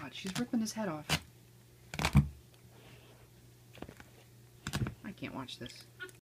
God, she's ripping his head off. I can't watch this.